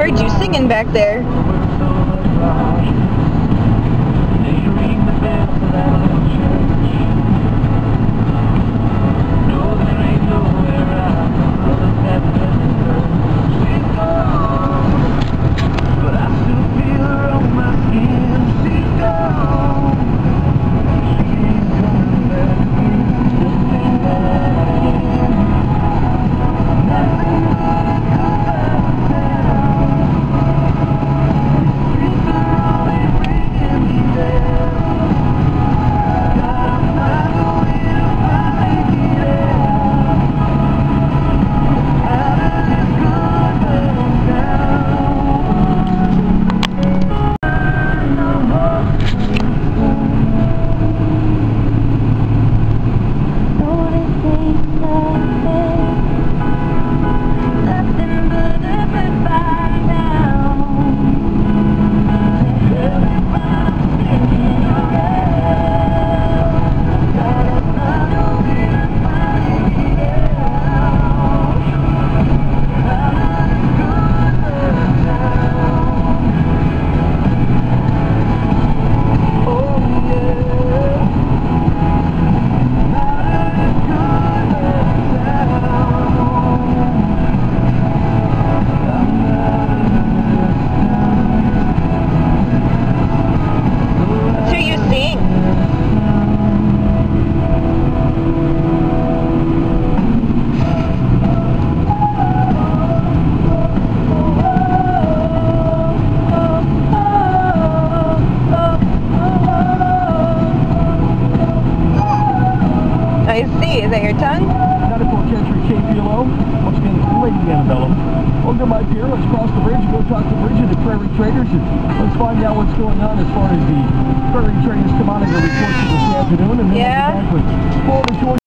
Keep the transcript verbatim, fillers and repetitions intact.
heard you singing back there. I see. Is that your tongue? ninety-four Century K P L O. Once again, it's Lady Annabella. Welcome to my pier. Let's cross the bridge and go talk to the bridge of the Prairie Traders. And let's find out what's going on as far as the Prairie Traders come out and report to this afternoon. And then yeah. we'll be back with full